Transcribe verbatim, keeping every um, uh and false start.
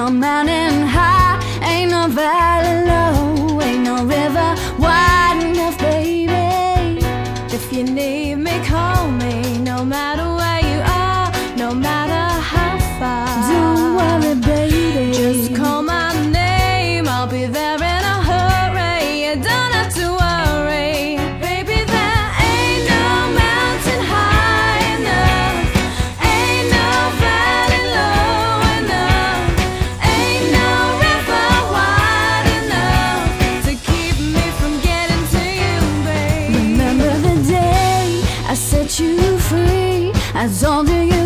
no mountain high, ain't no valley low, ain't no river wide enough, baby. If you need me, call me, no matter where you are, no matter how far. Don't worry, baby, just call my name, I'll be there in a hurry. You don't have to worry, baby, there ain't no mountain high enough, ain't no valley low enough, ain't no river wide enough to keep me from getting to you, babe. Remember the day I set you free, I told you you